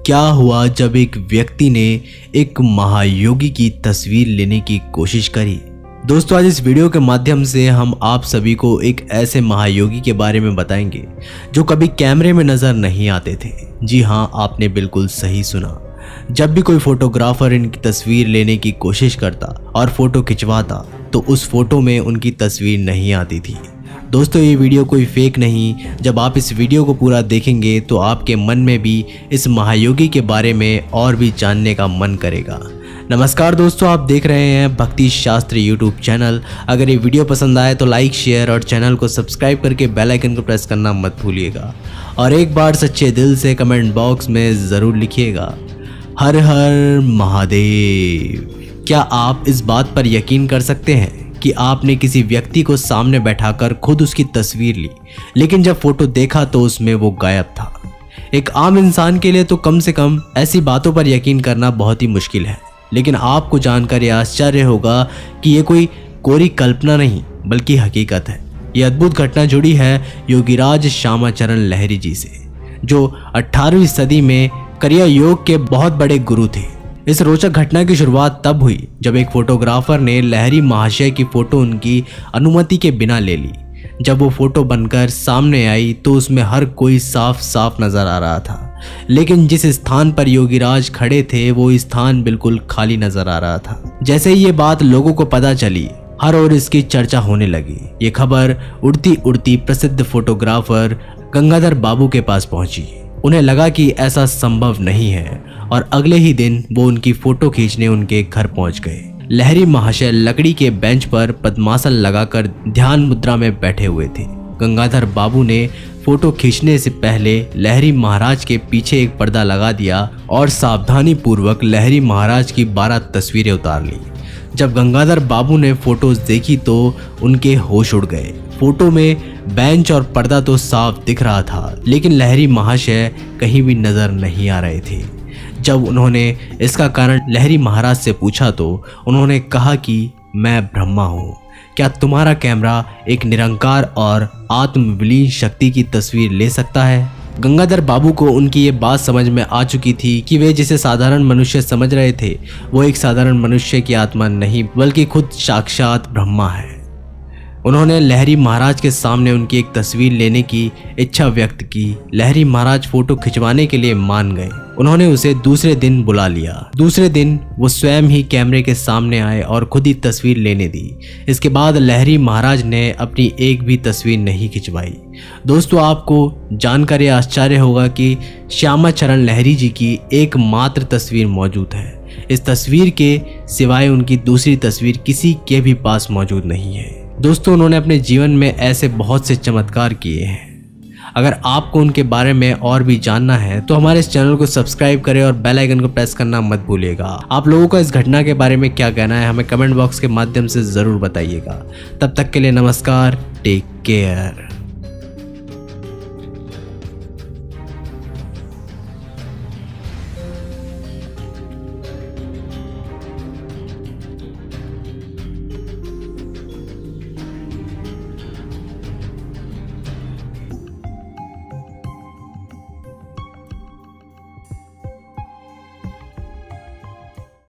क्या हुआ जब एक व्यक्ति ने एक महायोगी की तस्वीर लेने की कोशिश करी। दोस्तों, आज इस वीडियो के माध्यम से हम आप सभी को एक ऐसे महायोगी के बारे में बताएंगे जो कभी कैमरे में नजर नहीं आते थे। जी हाँ, आपने बिल्कुल सही सुना। जब भी कोई फोटोग्राफर इनकी तस्वीर लेने की कोशिश करता और फोटो खिंचवाता तो उस फोटो में उनकी तस्वीर नहीं आती थी। दोस्तों, ये वीडियो कोई फेक नहीं। जब आप इस वीडियो को पूरा देखेंगे तो आपके मन में भी इस महायोगी के बारे में और भी जानने का मन करेगा। नमस्कार दोस्तों, आप देख रहे हैं भक्ति शास्त्र यूट्यूब चैनल। अगर ये वीडियो पसंद आए तो लाइक, शेयर और चैनल को सब्सक्राइब करके बेल आइकन को प्रेस करना मत भूलिएगा। और एक बार सच्चे दिल से कमेंट बॉक्स में ज़रूर लिखिएगा, हर हर महादेव। क्या आप इस बात पर यकीन कर सकते हैं कि आपने किसी व्यक्ति को सामने बैठाकर खुद उसकी तस्वीर ली, लेकिन जब फोटो देखा तो उसमें वो गायब था। एक आम इंसान के लिए तो कम से कम ऐसी बातों पर यकीन करना बहुत ही मुश्किल है, लेकिन आपको जानकर यह आश्चर्य होगा कि ये कोई कोरी कल्पना नहीं बल्कि हकीकत है। ये अद्भुत घटना जुड़ी है योगीराज श्यामाचरण लहरी जी से, जो 18वीं सदी में क्रिया योग के बहुत बड़े गुरु थे। इस रोचक घटना की शुरुआत तब हुई जब एक फोटोग्राफर ने लहरी महाशय की फोटो उनकी अनुमति के बिना ले ली। जब वो फोटो बनकर सामने आई तो उसमें हर कोई साफ साफ नजर आ रहा था, लेकिन जिस स्थान पर योगीराज खड़े थे वो स्थान बिल्कुल खाली नजर आ रहा था। जैसे ही ये बात लोगों को पता चली, हर ओर इसकी चर्चा होने लगी। ये खबर उड़ती उड़ती प्रसिद्ध फोटोग्राफर गंगाधर बाबू के पास पहुंची। उन्हें लगा कि ऐसा संभव नहीं है और अगले ही दिन वो उनकी फोटो खींचने उनके घर पहुंच गए। लहरी महाशय लकड़ी के बेंच पर पद्मासन लगाकर ध्यान मुद्रा में बैठे हुए थे। गंगाधर बाबू ने फोटो खींचने से पहले लहरी महाराज के पीछे एक पर्दा लगा दिया और सावधानी पूर्वक लहरी महाराज की 12 तस्वीरें उतार ली। जब गंगाधर बाबू ने फोटोज देखी तो उनके होश उड़ गए। फोटो में बेंच और पर्दा तो साफ दिख रहा था, लेकिन लहरी महाशय कहीं भी नजर नहीं आ रहे थे। जब उन्होंने इसका कारण लहरी महाराज से पूछा तो उन्होंने कहा कि मैं ब्रह्मा हूँ। क्या तुम्हारा कैमरा एक निरंकार और आत्मविलीन शक्ति की तस्वीर ले सकता है? गंगाधर बाबू को उनकी ये बात समझ में आ चुकी थी कि वे जिसे साधारण मनुष्य समझ रहे थे वो एक साधारण मनुष्य की आत्मा नहीं बल्कि खुद साक्षात ब्रह्मा है। उन्होंने लहरी महाराज के सामने उनकी एक तस्वीर लेने की इच्छा व्यक्त की। लहरी महाराज फोटो खिंचवाने के लिए मान गए। उन्होंने उसे दूसरे दिन बुला लिया। दूसरे दिन वो स्वयं ही कैमरे के सामने आए और खुद ही तस्वीर लेने दी। इसके बाद लहरी महाराज ने अपनी एक भी तस्वीर नहीं खिंचवाई। दोस्तों, आपको जानकर यह आश्चर्य होगा कि श्यामाचरण लहरी जी की एकमात्र तस्वीर मौजूद है। इस तस्वीर के सिवाय उनकी दूसरी तस्वीर किसी के भी पास मौजूद नहीं है। दोस्तों, उन्होंने अपने जीवन में ऐसे बहुत से चमत्कार किए हैं। अगर आपको उनके बारे में और भी जानना है तो हमारे इस चैनल को सब्सक्राइब करें और बेल आइकन को प्रेस करना मत भूलिएगा। आप लोगों का इस घटना के बारे में क्या कहना है हमें कमेंट बॉक्स के माध्यम से ज़रूर बताइएगा। तब तक के लिए नमस्कार, टेक केयर।